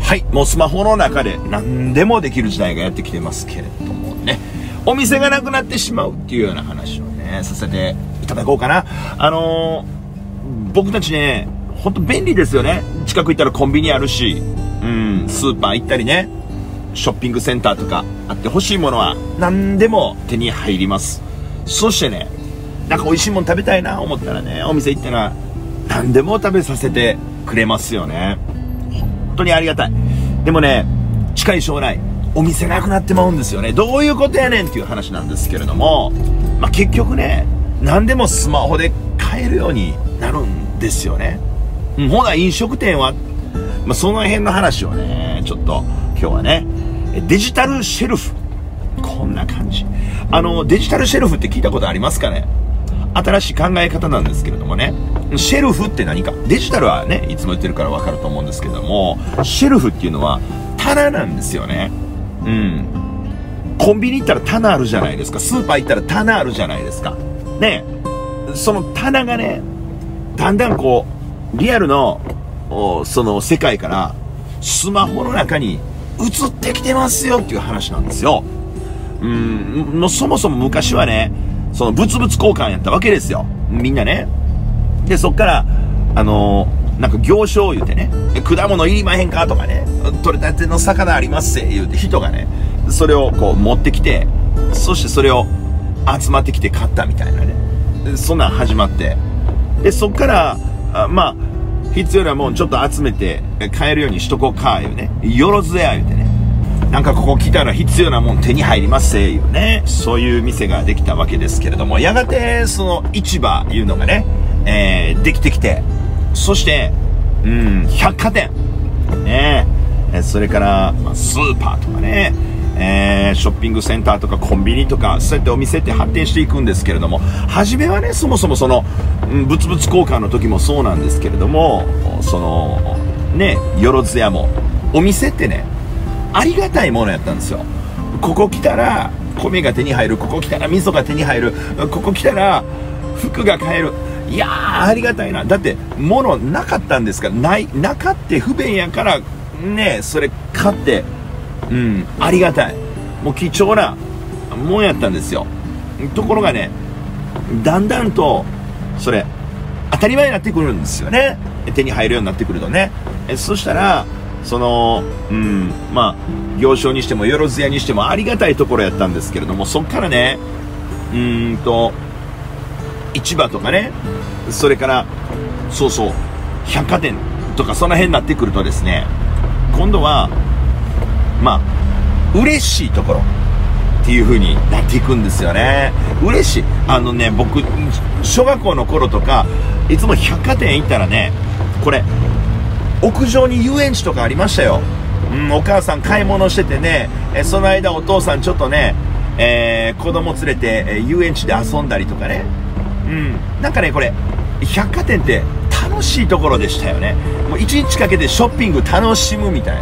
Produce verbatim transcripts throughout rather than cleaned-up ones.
はい、もうスマホの中で何でもできる時代がやってきてますけれどもね、お店がなくなってしまうっていうような話をね、させていただこうかな。あのー、僕たちね、ほんと便利ですよね。近く行ったらコンビニあるし、うん、スーパー行ったりね、ショッピングセンターとかあって欲しいものは何でも手に入ります。そしてね、なんか美味しいもの食べたいな思ったらね、お店行ったら何でも食べさせてくれますよね。本当にありがたい。でもね、近い将来お店なくなってまうんですよね。どういうことやねんっていう話なんですけれども、まあ、結局ね、何でもスマホで買えるようになるんですよね。うん、ほな飲食店は、まあ、その辺の話をね、ちょっと今日はね、デジタルシェルフ、こんな感じ。あのデジタルシェルフって聞いたことありますかね。新しい考え方なんですけれどもね、シェルフって何か、デジタルはねいつも言ってるから分かると思うんですけども、シェルフっていうのは棚なんですよね。うん、コンビニ行ったら棚あるじゃないですか、スーパー行ったら棚あるじゃないですかね。その棚がね、だんだんこうリアルのその世界からスマホの中に移ってきてますよっていう話なんですよ。うん、もうそもそも昔はね、その物々交換やったわけですよ、みんなね。でそっからあのー、なんか行商言うてね、果物いりまへんかとかね、取れたての魚ありますせ言うて人がね、それをこう持ってきて、そしてそれを集まってきて買ったみたいなね、そんなん始まって、でそっからあまあ必要なもんちょっと集めて買えるようにしとこうかいうね、よろずや言うてね、なんかここ来たら必要なもん手に入りますせいうね、そういう店ができたわけですけれども、やがてその市場いうのがね、えー、できてきて、そしてうん百貨店ね、それから、まあ、スーパーとかね、えー、ショッピングセンターとかコンビニとか、そうやってお店って発展していくんですけれども、初めはね、そもそもその、うん、物々交換の時もそうなんですけれども、そのね、よろずやもお店ってね、ありがたいものやったんですよ。ここ来たら米が手に入る、ここ来たら味噌が手に入る、ここ来たら服が買える。いやーありがたいな。だって物なかったんですから、ないなかって不便やからね、それ買って、うん、ありがたい、もう貴重なもんやったんですよ。ところがね、だんだんとそれ当たり前になってくるんですよね、手に入るようになってくるとね。えそしたらそのうんまあ行商にしてもよろずやにしてもありがたいところやったんですけれども、そっからね、うーんと市場とかね、それからそうそう百貨店とかその辺になってくるとですね、今度はまあ嬉しいところっていう風になっていくんですよね。嬉しい、あのね、僕小学校の頃とかいつも百貨店行ったらね、これ屋上に遊園地とかありましたよ。うん、お母さん買い物しててね、えその間お父さんちょっとね、えー、子供連れて、え遊園地で遊んだりとかね。うん、なんかね、これ百貨店って楽しいところでしたよね。もう一日かけてショッピング楽しむみたいな。うん、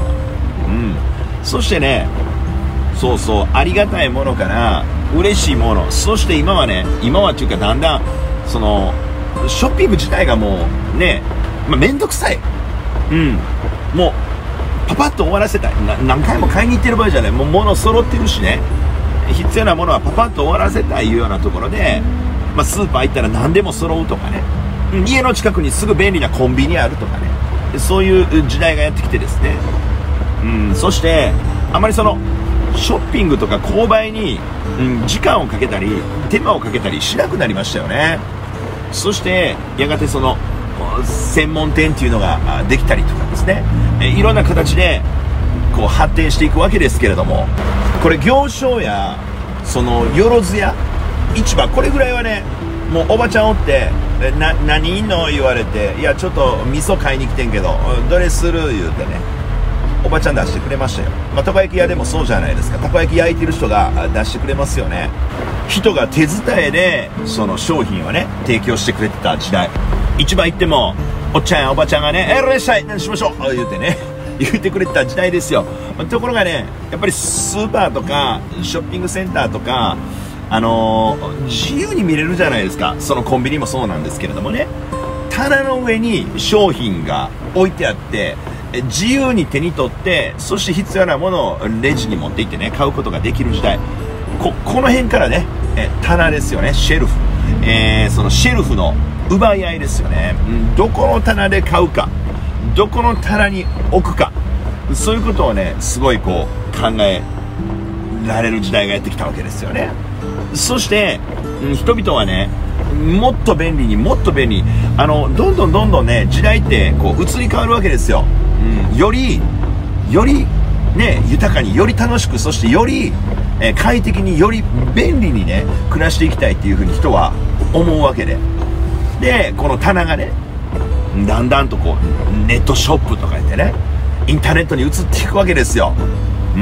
そしてね、そうそうありがたいものから嬉しいもの、そして今はね、今はっていうかだんだんそのショッピング自体がもうね、まあ、めんどくさい。うん、もうパパッと終わらせたい。な何回も買いに行ってる場合じゃない。もう物揃ってるしね、必要なものはパパッと終わらせたいいうようなところで、まあ、スーパー行ったら何でも揃うとかね、家の近くにすぐ便利なコンビニあるとかね、そういう時代がやってきてですね、うん、そしてあまりそのショッピングとか購買に、うん、時間をかけたり手間をかけたりしなくなりましたよね。そしてやがてその専門店っていうのができたりとかですね、いろんな形でこう発展していくわけですけれども、これ行商やそのよろずや市場、これぐらいはね、もうおばちゃんおって「な何いんの?」言われて「いやちょっと味噌買いに来てんけどどれする?」言うてね、おばちゃん出してくれましたよ。まあ、たこ焼き屋でもそうじゃないですか。たこ焼き焼いてる人が出してくれますよね。人が手伝いでその商品をね提供してくれてた時代。市場行ってもおっちゃんやおばちゃんがね「えいらっしゃい何しましょう」言うてね言ってくれてた時代ですよ。ところがね、やっぱりスーパーとかショッピングセンターとかあのー、自由に見れるじゃないですか。そのコンビニもそうなんですけれどもね、棚の上に商品が置いてあって自由に手に取って、そして必要なものをレジに持って行ってね、買うことができる時代。こ、この辺からね、え棚ですよね、シェルフ。えー、そのシェルフの奪い合いですよね。うん、どこの棚で買うか、どこの棚に置くか、そういうことをね、すごいこう考えられる時代がやってきたわけですよね。そして、うん、人々はね、もっと便利にもっと便利に、あの、どんどんどんどんね、時代ってこう移り変わるわけですよ。うん、より、より、ね、豊かに、より楽しく、そしてより、えー、快適に、より便利にね、暮らしていきたいっていうふうに人は思うわけで。で、この棚がね、だんだんとこう、ネットショップとか言ってね、インターネットに移っていくわけですよ。うん。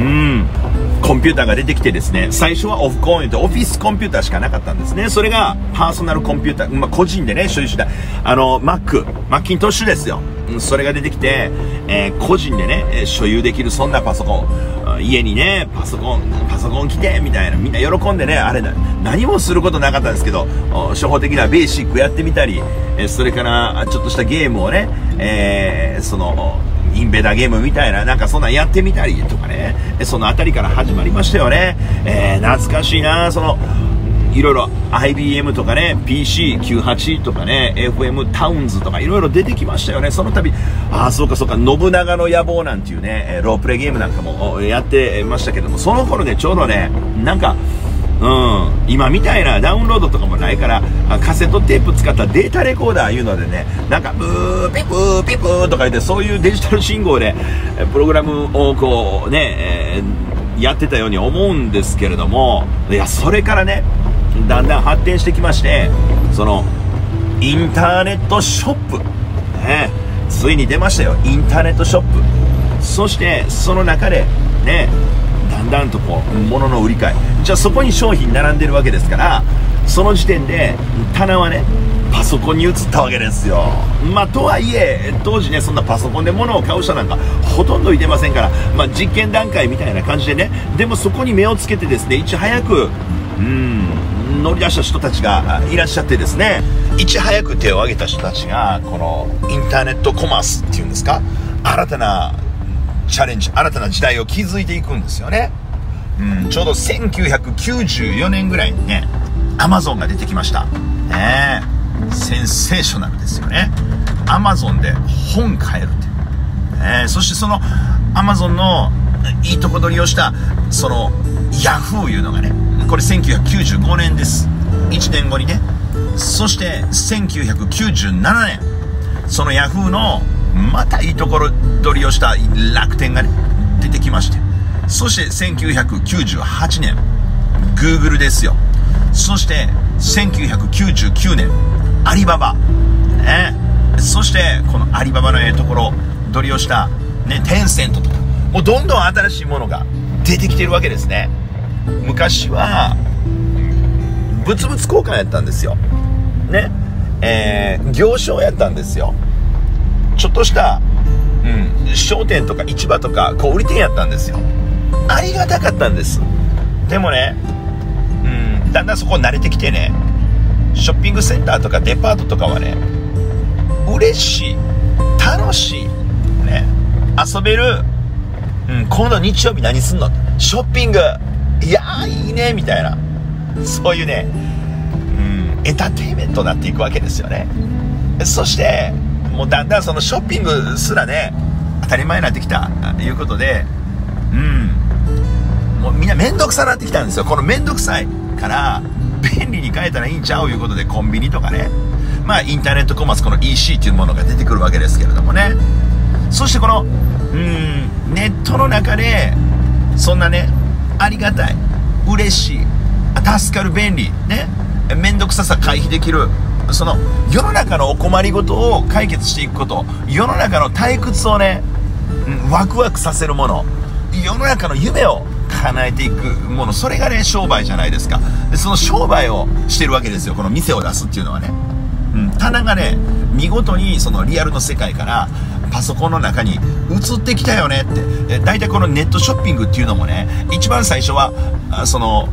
コンピューターが出てきてですね、最初はオフコンでオフィスコンピューターしかなかったんですね。それがパーソナルコンピューター、まあ、個人でね、所有した、あの、Mac、マッキントッシュですよ。それが出てきて、えー、個人でね、所有できるそんなパソコン、家にね、パソコン、パソコン来て、みたいな、みんな喜んでね、あれだ、何もすることなかったんですけど、初歩的なベーシックやってみたり、それから、ちょっとしたゲームをね、えー、その、インベーダーゲームみたいな、なんかそんなんやってみたりとかね、そのあたりから始まりましたよね。えー、懐かしいな、その、いろいろ アイビーエム とかね、ピーシーきゅうじゅうはち とかね、エフエム タウンズとかいろいろ出てきましたよね。その度、ああ、そうかそうか、信長の野望なんていうね、ロープレイゲームなんかもやってましたけども、その頃ね、ちょうどね、なんか、うん、今みたいなダウンロードとかもないから、カセットテープ使ったデータレコーダーいうのでね、なんかブーピプーピプーとか言って、そういうデジタル信号でプログラムをこうね、えー、やってたように思うんですけれども、いや、それからね、だんだん発展してきまして、そのインターネットショップ、ね、ついに出ましたよ、インターネットショップ。そしてその中でね、だんだんとこう物の売り買い、じゃあそこに商品並んでるわけですから、その時点で棚はね、パソコンに移ったわけですよ。まあとはいえ当時ね、そんなパソコンで物を買う人なんかほとんどいてませんから、まあ実験段階みたいな感じでね、でもそこに目をつけてですね、いち早くうん乗り出した人たちがいらっしゃってですね、いち早く手を挙げた人たちがこのインターネットコマースっていうんですか、新たなチャレンジ、新たな時代を築いていくんですよね。うん、ちょうどせんきゅうひゃくきゅうじゅうよねんぐらいにね、アマゾンが出てきました。ねえ、センセーショナルですよね。アマゾンで本買えるって。ねえ、そしてそのアマゾンのいいとこ取りをしたそのヤフーいうのがね、これせんきゅうひゃくきゅうじゅうごねんです。いちねんごにね。そしてせんきゅうひゃくきゅうじゅうななねん、そのヤフーのまたいいところ取りをした楽天がね、出てきまして、そしてせんきゅうひゃくきゅうじゅうはちねん Google ですよ。そしてせんきゅうひゃくきゅうじゅうきゅうねんアリババ、ね、そしてこのアリババのええところ取りをしたね、テンセントとか、もうどんどん新しいものが出てきてるわけですね。昔は物々交換やったんですよね、えー、行商やったんですよ。ちょっとした、うん、商店とか市場とか小売店やったんですよ。ありがたかったんです。でもね、うん、だんだんそこ慣れてきてね、ショッピングセンターとかデパートとかはね、嬉しい、楽しい、ね、遊べる、うん、今度日曜日何すんの、ショッピング、いやーいいねみたいな、そういうね、うん、エンターテインメントになっていくわけですよね。そしてもうだんだんそのショッピングすらね、当たり前になってきたということで、うん、もうみんな面倒くさなってきたんですよ。この面倒くさいから便利に変えたらいいんちゃういうことで、コンビニとかね、まあインターネットコマース、この イーシー というものが出てくるわけですけれどもね。そしてこのうんネットの中でそんなね、ありがたい、嬉しい、助かる、便利ね、面倒くささ回避できる、その世の中のお困りごとを解決していくこと、世の中の退屈をね、うん、ワクワクさせるもの、世の中の夢を叶えていくもの、それがね商売じゃないですか。でその商売をしてるわけですよ、この店を出すっていうのはね。うん、棚がね、見事にそのリアルの世界からパソコンの中に移ってきたよねって。だいたいこのネットショッピングっていうのもね、一番最初はその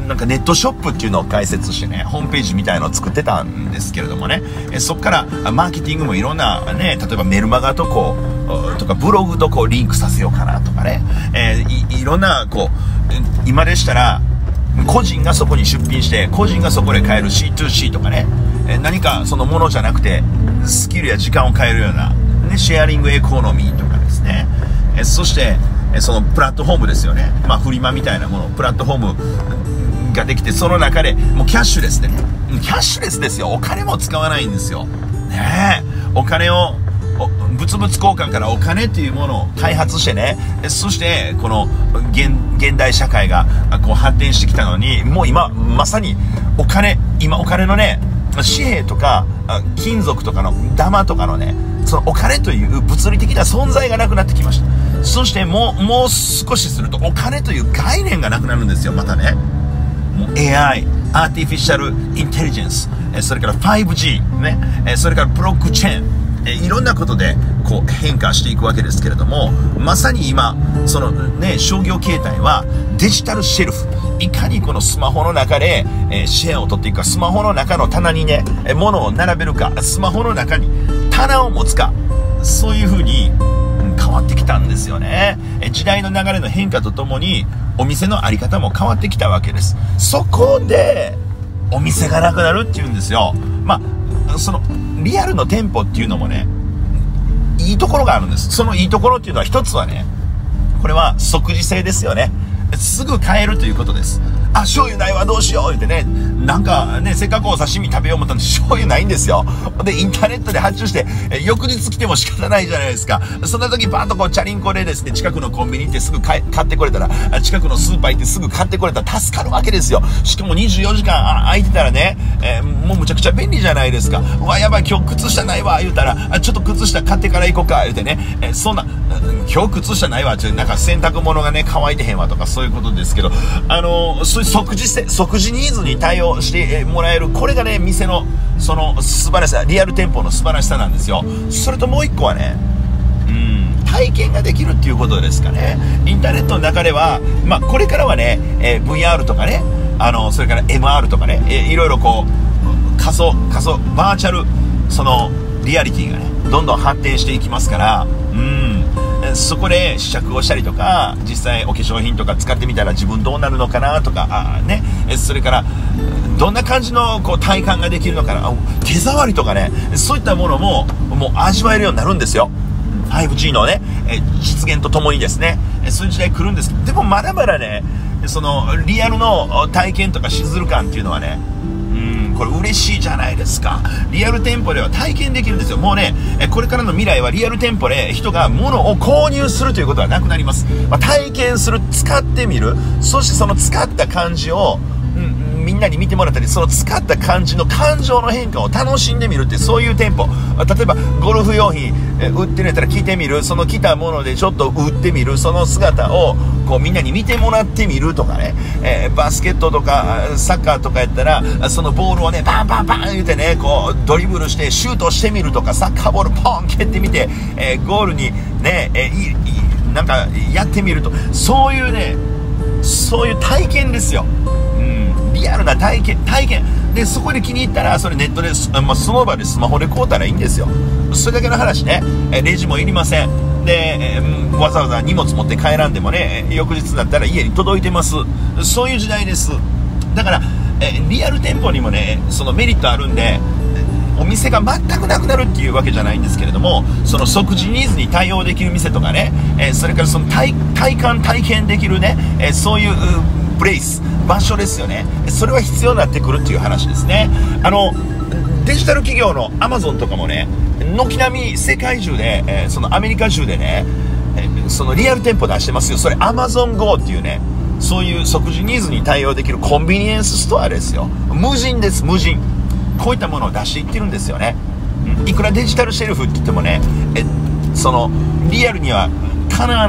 なんかネットショップっていうのを開設してね、ホームページみたいのを作ってたんですけれどもね、えそっからマーケティングもいろんなね、例えばメルマガとこうとかブログとこうリンクさせようかなとかね、えー、い, いろんなこう今でしたら個人がそこに出品して個人がそこで買える シーツーシー とかね、えー、何かそのものじゃなくてスキルや時間を変えるような、ね、シェアリングエコノミーとかですね、えー、そしてそのプラットフォームですよね、まあ、フリマみたいなものプラットフォームができて、その中でもうキャッシュレスでね、キャッシュレスですよ、お金も使わないんですよね。えお金を物々交換からお金というものを開発してね、そしてこの 現, 現代社会がこう発展してきたのに、もう今まさにお金今お金のね、紙幣とか金属とかの玉とかのね、そのお金という物理的な存在がなくなってきました。そしてもうもう少しするとお金という概念がなくなるんですよ。またね、もう エーアイ アーティフィシャルインテリジェンス、それから ファイブジー ね、それからブロックチェーン、いろんなことでこう変化していくわけですけれども、まさに今そのね、商業形態はデジタルシェルフ、いかにこのスマホの中で、えー、シェアを取っていくか、スマホの中の棚にね、物を並べるか、スマホの中に棚を持つか、そういう風に変わってきたんですよね。時代の流れの変化とともにお店のあり方も変わってきたわけです。そこでお店がなくなるっていうんですよ。まあそのリアルの店舗っていうのもね、いいところがあるんです。そのいいところっていうのは一つはね、これは即時性ですよね。すぐ買えるということです。あ、醤油ないわどうしよう言ってね、なんかね、せっかくお刺身食べよう思ったんで醤油ないんですよ。でインターネットで発注してえ翌日来ても仕方ないじゃないですか。そんな時バーンとこうチャリンコでですね、近くのコンビニ行ってすぐ買ってこれたら、近くのスーパー行ってすぐ買ってこれたら助かるわけですよ。しかもにじゅうよじかん空いてたらね、えー、もうむちゃくちゃ便利じゃないですか。うわやばい今日靴下ないわ言うたら、あちょっと靴下買ってから行こうか言うてね、えー、そんな今日靴下ないわってなんか洗濯物がね乾いてへんわとかそういうことですけど、あのー、そういう即時性即時ニーズに対応してもらえる、これがね店のその素晴らしさ、リアル店舗の素晴らしさなんですよ。それともう一個はね、うん体験ができるっていうことですかね。インターネットの中では、まあ、これからはね、えー、ブイアール とかね、あのそれから エムアール とかね、えー、いろいろこう仮想仮想バーチャルそのリアリティがねどんどん発展していきますから、うんそこで試着をしたりとか、実際お化粧品とか使ってみたら自分どうなるのかなとか、あね、それからどんな感じのこう体感ができるのかな、手触りとかね、そういったものももう味わえるようになるんですよ。ファイブジー のね実現とともにですね、そういう時代来るんですけど、でもまだまだねそのリアルの体験とかしずる感っていうのはね、これ嬉しいじゃないですか。リアル店舗では体験できるんですよ。もうねこれからの未来はリアル店舗で人が物を購入するということはなくなります。まあ、体験する、使ってみる、そしてその使った感じを、うん、みんなに見てもらったり、その使った感じの感情の変化を楽しんでみるっていう、そういう店舗。例えばゴルフ用品売ってるやったら着てみる、その着たものでちょっと売ってみる、その姿をこうみんなに見てもらってみるとかね、えー、バスケットとかサッカーとかやったらそのボールをねバンバンバン言うてねこうドリブルしてシュートしてみるとか、サッカーボールポン蹴ってみて、えー、ゴールにね、えー、いいなんかやってみると、そういうねそういう体験ですよ。うんリアルな体験体験で、そこで気に入ったらそれネットで、まあ、その場でスマホで買うたらいいんですよ。それだけの話ね。レジもいりませんで、えわざわざ荷物持って帰らんでもね、翌日だったら家に届いてます。そういう時代です。だからえリアル店舗にもねそのメリットあるんで、お店が全くなくなるっていうわけじゃないんですけれども、その即時ニーズに対応できる店とかね、えそれからその 体, 体感体験できるね、えそういうプレイス場所ですよね。それは必要になってくるっていう話ですね。あのデジタル企業のアマゾンとかもね軒並み世界中で、えー、そのアメリカ中でね、えー、そのリアル店舗出してますよ。それ アマゾンゴー っていうね、そういう即時ニーズに対応できるコンビニエンスストアですよ。無人です、無人。こういったものを出していってるんですよね。いくらデジタルシェルフって言ってもね、えそのリアルにはかなわない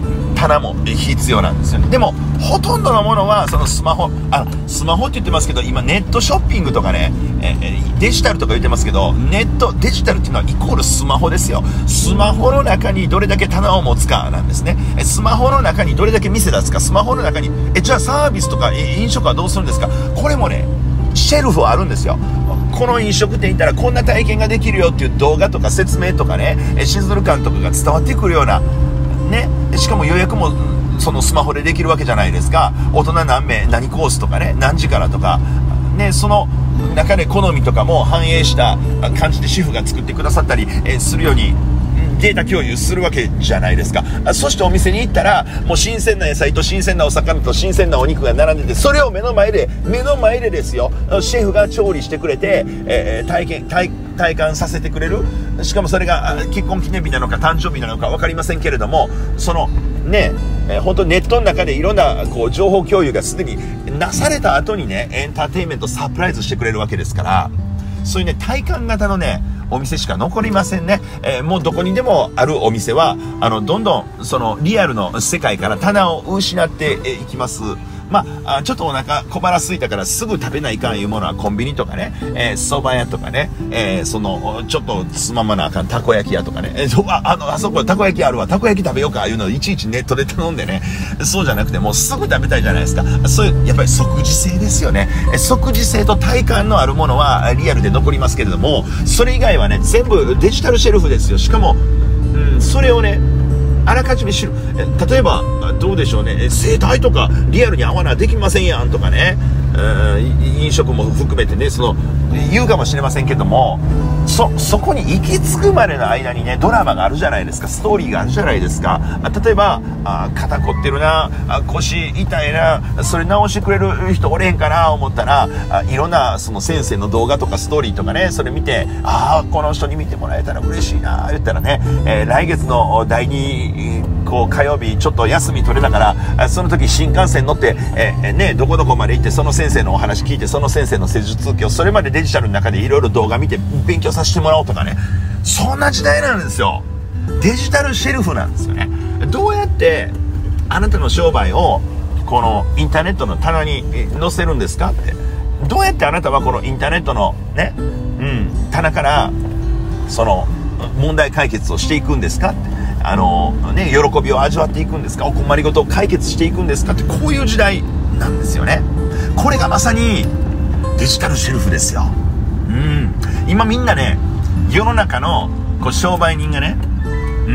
棚も必要なんですよね。でもほとんどのものはそのスマホ、あスマホって言ってますけど、今ネットショッピングとかね、えデジタルとか言ってますけど、ネットデジタルっていうのはイコールスマホですよ。スマホの中にどれだけ棚を持つかなんですね。スマホの中にどれだけ店出すか、スマホの中にえじゃあサービスとか飲食はどうするんですか。これもねシェルフはあるんですよ。この飲食店行ったらこんな体験ができるよっていう動画とか説明とかね、シズル感とかが伝わってくるようなね、しかも予約もそのスマホでできるわけじゃないですか。大人何名何コースとかね、何時からとかね、その中で好みとかも反映した感じでシェフが作ってくださったりするようにデータ共有するわけじゃないですか。そしてお店に行ったらもう新鮮な野菜と新鮮なお魚と新鮮なお肉が並んでて、それを目の前で目の前でですよ、シェフが調理してくれて、えー、体験体体感させてくれる。しかもそれが結婚記念日なのか誕生日なのか分かりませんけれども、そのね、えー、本当ネットの中でいろんなこう情報共有がすでになされた後にね、エンターテインメントサプライズしてくれるわけですから、そういうね体感型のねお店しか残りませんね。えー、もうどこにでもあるお店はあのどんどんそのリアルの世界から棚を失っていきます。まあ、ちょっとお腹小腹空いたからすぐ食べないかんいうものはコンビニとかね、えー、蕎麦屋とかね、えー、そのちょっとつままなあかんたこ焼き屋とかね、えー、あ, あのあそこたこ焼きあるわ、たこ焼き食べようかいうのをいちいちネットで頼んでね、そうじゃなくてもうすぐ食べたいじゃないですか。そういうやっぱり即時性ですよね。即時性と体感のあるものはリアルで残りますけれども、それ以外はね全部デジタルシェルフですよ。しかも、うん、それをねあらかじめ知る。例えばどうでしょうね、生態とかリアルに合わなできませんやんとかね、飲食も含めてねその言うかもしれませんけども、そそこに行き着くまでの間にねドラマがあるじゃないですか、ストーリーがあるじゃないですか。例えばあ肩凝ってるな、あ腰痛いな、それ直してくれる人おれへんかな思ったら、あいろんなその先生の動画とかストーリーとかね、それ見て、ああこの人に見てもらえたら嬉しいな言ったらね、えー、来月のだいにこう火曜日ちょっと休み取れたから、その時新幹線乗って、えー、ねどこどこまで行ってその先生のお話聞いて、その先生の施術続きをそれまでデジタルの中でいろいろ動画見て勉強させてもらおうとかね、そんな時代なんですよ。デジタルシェルフなんですよね。どうやってあなたの商売をこのインターネットの棚に載せるんですかって、どうやってあなたはこのインターネットのね、うん、棚からその問題解決をしていくんですかって、あのね、喜びを味わっていくんですか、お困りごとを解決していくんですかって、こういう時代なんですよね。これがまさにデジタルシェルフですよ。うん、今みんなね世の中のこう商売人がね、うん、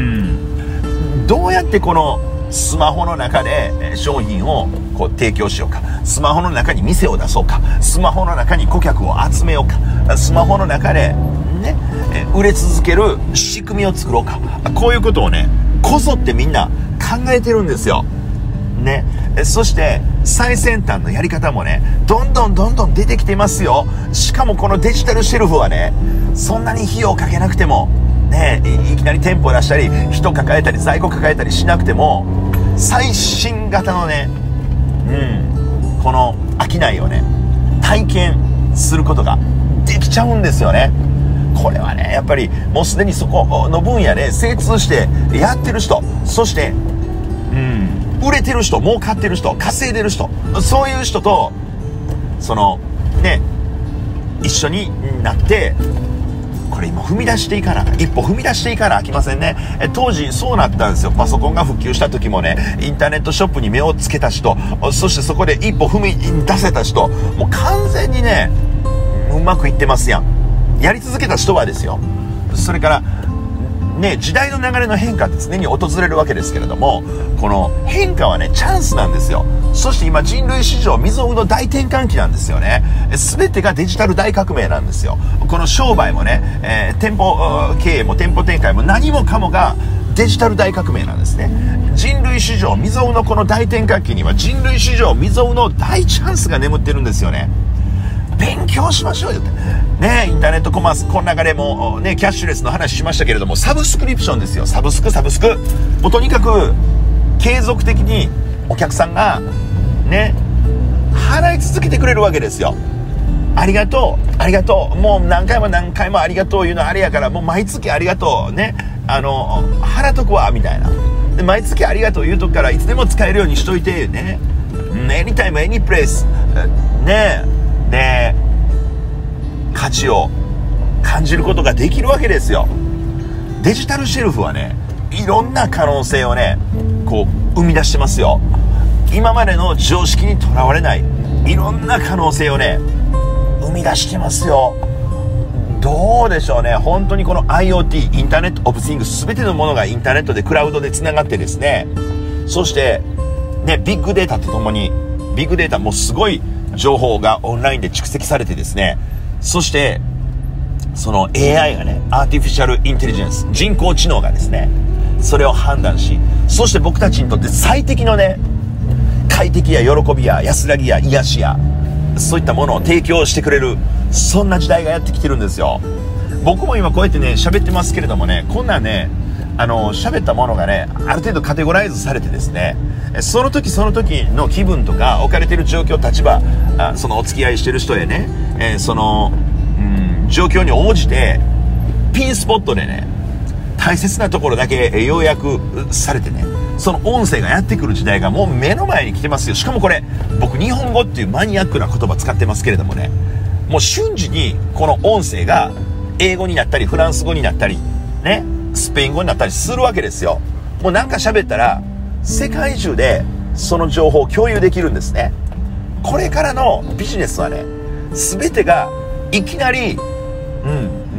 どうやってこのスマホの中で商品をこう提供しようか、スマホの中に店を出そうか、スマホの中に顧客を集めようか、スマホの中でね売れ続ける仕組みを作ろうか、こういうことをねこぞってみんな考えてるんですよね。そして最先端のやり方もねどんどんどんどん出てきてますよ。しかもこのデジタルシェルフはねそんなに費用かけなくてもね、いきなり店舗出したり人抱えたり在庫抱えたりしなくても、最新型のね、うん、この商いをね体験することができちゃうんですよね。これはねやっぱりもうすでにそこの分野で精通してやってる人、そして、うん、売れてる人、儲かってる人、稼いでる人、そういう人とそのね一緒になってこれ今踏み出していかな一歩踏み出していかなあきませんね。え当時そうなったんですよ。パソコンが普及した時もねインターネットショップに目をつけた人、そしてそこで一歩踏み出せた人、もう完全にねうまくいってますやん。やり続けた人はですよ。それからね時代の流れの変化って常に訪れるわけですけれども、この変化はねチャンスなんですよ。そして今人類史上未曾有の大転換期なんですよね。全てがデジタル大革命なんですよ。この商売もね、えー、店舗経営も店舗展開も何もかもがデジタル大革命なんですね。人類史上未曾有のこの大転換期には人類史上未曾有の大チャンスが眠ってるんですよね。勉強しましょうよってね。インターネットコマースこの中でもねキャッシュレスの話しましたけれども、サブスクリプションですよ。サブスクサブスクもうとにかく継続的にお客さんがね払い続けてくれるわけですよ。ありがとうありがとう、もう何回も何回もありがとう言うのあれやから、もう毎月ありがとうね、あの払っとくわみたいなで毎月ありがとう言うとくからいつでも使えるようにしといてね。anytime any place ね。で価値を感じることができるわけですよ。デジタルシェルフはね、いろんな可能性をねこう生み出してますよ。今までの常識にとらわれないいろんな可能性をね生み出してますよ。どうでしょうね。本当にこの IoT インターネットオブシングス、全てのものがインターネットでクラウドでつながってですね、そしてねビッグデータとともにビッグデータもすごい情報がオンラインで蓄積されてですね、そしてその エーアイ がね、アーティフィシャルインテリジェンス、人工知能がですねそれを判断し、そして僕たちにとって最適のね快適や喜びや安らぎや癒しやそういったものを提供してくれる、そんな時代がやってきてるんですよ。僕も今こうやってね喋ってますけれどもね、こんなねあの喋ったものがねある程度カテゴライズされてですね、その時その時の気分とか置かれてる状況、立場、あそのお付き合いしてる人へね、えー、その、うん、状況に応じてピンスポットでね大切なところだけ要約されてね、その音声がやってくる時代がもう目の前に来てますよ。しかもこれ僕日本語っていうマニアックな言葉使ってますけれどもね、もう瞬時にこの音声が英語になったりフランス語になったりねスペイン語になったりするわけですよ。もうなんか喋ったら世界中でその情報を共有できるんですね。これからのビジネスはね全てがいきなり、うん、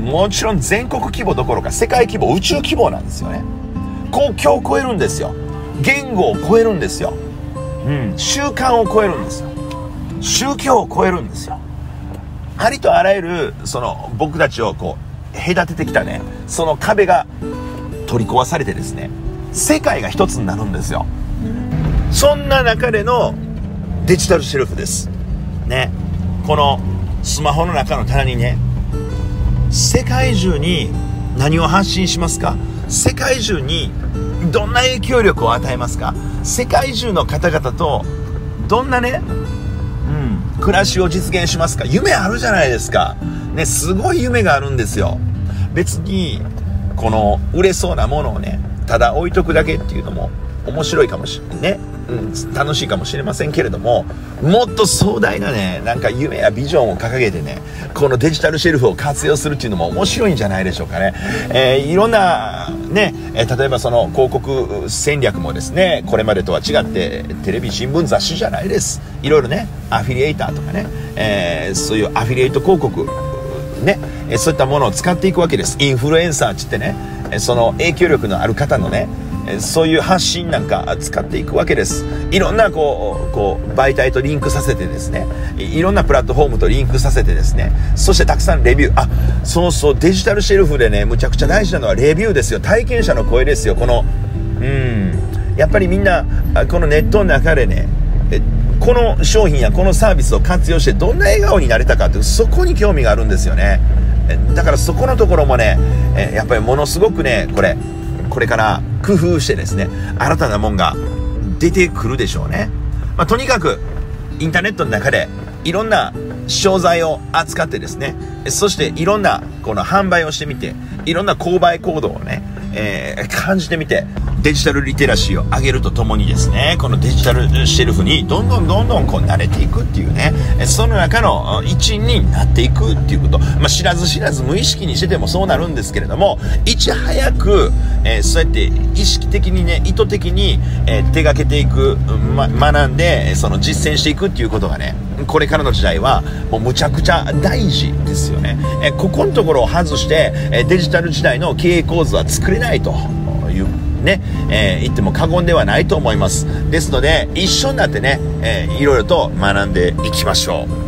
もちろん全国規模どころか世界規模、宇宙規模なんですよね。国境を超えるんですよ。言語を超えるんですよ。うん、習慣を超えるんですよ。宗教を超えるんですよ。ありとあらゆるその僕たちをこう隔ててきたねその壁が取り壊されてですね、世界が一つになるんですよ。そんな中でのデジタルシェルフですね。このスマホの中の棚にね、世界中に何を発信しますか、世界中にどんな影響力を与えますか、世界中の方々とどんなね、うん、暮らしを実現しますか。夢あるじゃないですかね。すごい夢があるんですよ。別にこの売れそうなものをねただ置いとくだけっていうのも面白いかもしれないね、うん、楽しいかもしれませんけれども、もっと壮大なねなんか夢やビジョンを掲げてねこのデジタルシェルフを活用するっていうのも面白いんじゃないでしょうかね。えー、いろんなね、えー、例えばその広告戦略もですねこれまでとは違ってテレビ新聞雑誌じゃないです。いろいろねアフィリエイターとかね、えー、そういうアフィリエイト広告ね、えー、そういったものを使っていくわけです。インフルエンサーって言ってね、えー、その影響力のある方のねそういう発信なんか使っていくわけです。いろんなこう、こう媒体とリンクさせてですね、いろんなプラットフォームとリンクさせてですね、そしてたくさんレビュー、あ、そうそうデジタルシェルフでねむちゃくちゃ大事なのはレビューですよ。体験者の声ですよ。このうんやっぱりみんなこのネットの中でねこの商品やこのサービスを活用してどんな笑顔になれたかってそこに興味があるんですよね。だからそこのところもねやっぱりものすごくねこれこれから工夫してですね新たなもんが出てくるでしょうね。まあ、とにかくインターネットの中でいろんな商材を扱ってですね、そしていろんなこの販売をしてみていろんな購買行動をね、えー、感じてみてデジタルリテラシーを上げるとともにですねこのデジタルシェルフにどんどんどんどんこう慣れていくっていうね、その中の一員になっていくっていうこと、まあ、知らず知らず無意識にしててもそうなるんですけれども、いち早く、えー、そうやって意識的にね意図的に、えー、手がけていく、ま、学んでその実践していくっていうことがねこれからの時代はもうむちゃくちゃ大事ですよね。えー、ここのところを外して、えー、デジタル時代の経営構図は作れないというね、えー、言っても過言ではないと思います。ですので一緒になってね、えー、いろいろと学んでいきましょう。